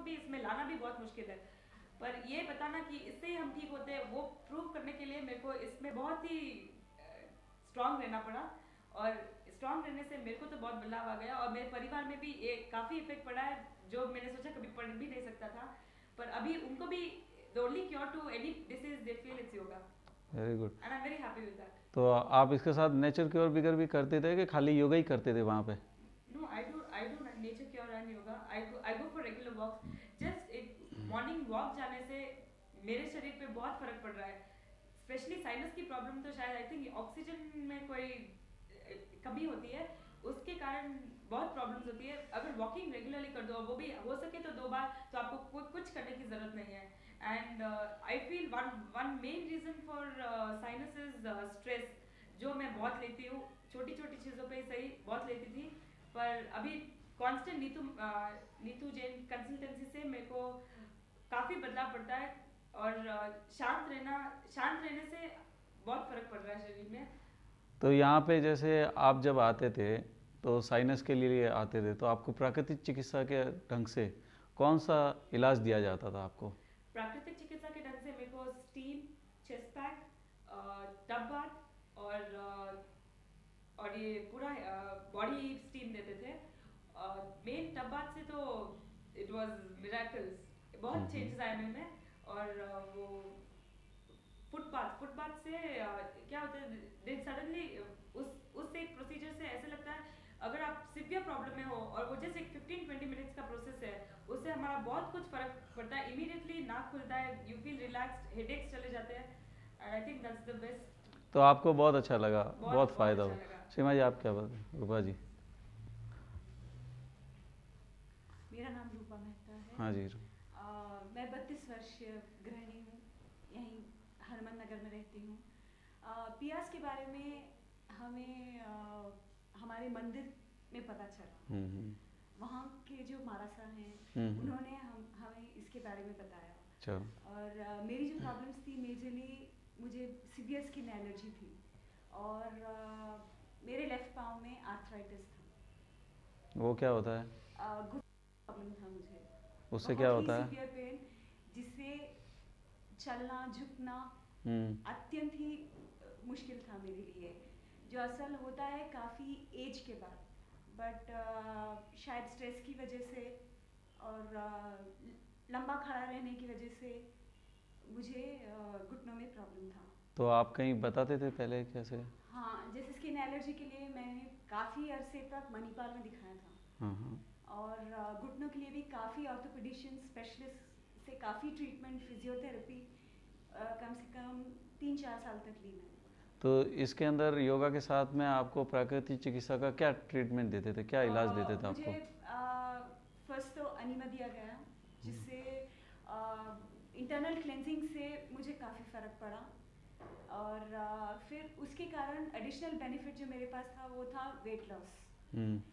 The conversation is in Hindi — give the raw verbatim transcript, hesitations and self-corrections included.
भी इसमें लाना भी बहुत मुश्किल है, पर ये बताना कि इससे ही हम ठीक होते हैं वो प्रूव करने के लिए मेरे को इसमें बहुत ही स्ट्रांग रहना पड़ा। और स्ट्रांग रहने से मेरे को तो बहुत बदलाव आ गया, और मेरे परिवार में भी एक काफ़ी इफेक्ट पड़ा है जो मैंने सोचा कभी पढ़ भी नहीं सकता था। पर अभी उनको भी the only cure to any disease they feel it's yoga. Very good. And I am very happy with that. तो आप इसके साथ नेचर क्योर बिगर भी करते थे कि खाली योगा ही करते थे वहाँ पे? No, I do. I do nature cure and yoga. I go. I go for regular walks. Just एक मॉर्निंग वॉक जाने से मेरे शरीर पे बहुत फर्क पड़ रहा है। स्पेशली साइनस की प्रॉब्लम तो शायद आई थिंक ऑक्सीजन में कोई कमी होती है, उसके कारण बहुत प्रॉब्लम्स होती है। अगर वॉकिंग रेगुलरली कर दो, वो भी हो सके तो दो बार, तो आपको कुछ करने की ज़रूरत नहीं है। And I feel one one main reason for sinus is stress, जो मैं बहुत लेती हूँ, छोटी छोटी चीज़ों पे सही बहुत लेती थी, पर अभी कांस्टेंट नीतू नीतू जैन कंसल्टेंसी से मेरे को काफ़ी बदलाव पड़ता है। और शांत रहना शांत रहने से बहुत फ़र्क पड़ रहा है शरीर में। तो यहाँ पे जैसे आप जब आते थे तो साइनस के लिए आते थे, तो आपको प्राकृतिक चिकित्सा के ढंग से कौन सा इलाज दिया जाता था आपको? प्राकृतिक चिकित्सा के ढंग से मेरे को steam, chest pack, tub bath और और ये पूरा बॉडी स्टीम देते थे। मेन टब बाथ से तो इट वाज मिरेकल्स, बहुत चेंजेस आए मेरे में। और uh, वो फुटपाथ फुटपाथ से uh, क्या होता है, दे सडनली उस उस एक प्रोसीजर से ऐसे लगता है अगर आप सिवियर प्रॉब्लम में हो, और वो जैसे एक फिफ्टीन ट्वेंटी मिनट्स का प्रोसेस है, उससे हमारा बहुत कुछ फर्क पड़ता है। इमीडिएटली नाक खुलता है, यू फील रिलैक्स्ड, हेडेक्स चले जाते हैं। I think that's the best. तो आपको बहुत अच्छा लगा, बहुत बहुत बहुत फ़ायदा अच्छा हुआ। लगा। सीमा जी, आप क्या बताएं? रूपा जी। मेरा नाम रूपा मेहता है। हाँ जी। आ, मैं बत्तीस वर्षीय गृहिणी हूँ, यहीं हनुमान नगर में रहती हूँ। पियास के बारे में हमें आ, हमारे मंदिर में पता चला। वहाँ के जो मारासा हैं उन्होंने हम हमें इसके बारे में बताया। चलो। और आ, मेरी जो प्रॉब्लम्स थी, मेजरली मुझे सीवियर स्किन एलर्जी थी, और आ, मेरे लेफ्ट पाँव में आर्थराइटिस था। वो क्या होता है? प्रॉब्लम था मुझे, उससे क्या होता है? सीवियर पेन, जिससे चलना झुकना अत्यंत ही मुश्किल था मेरे लिए, जो असल होता है काफ़ी एज के बाद। बट uh, शायद स्ट्रेस की वजह से और uh, लंबा खड़ा रहने की वजह से मुझे uh, घुटनों में प्रॉब्लम था। तो आप कहीं बताते थे पहले कैसे? हाँ, जैसे स्किन एलर्जी के लिए मैंने काफ़ी अरसे तक मणिपाल में दिखाया था। हाँ हाँ। और घुटनों के लिए भी काफ़ी ऑर्थोपेडिशियन स्पेशलिस्ट से काफ़ी ट्रीटमेंट, फिजियोथेरेपी कम से कम तीन चार साल तक ली मैंने। तो इसके अंदर योगा के साथ में आपको प्राकृतिक चिकित्सा का क्या ट्रीटमेंट देते थे, क्या इलाज आ, देते थे मुझे आपको? फर्स्ट तो अनीमा दिया गया, जिससे इंटरनल क्लेंजिंग से मुझे काफ़ी फ़र्क पड़ा। और आ, फिर उसके कारण एडिशनल बेनिफिट जो मेरे पास था वो था वेट लॉस।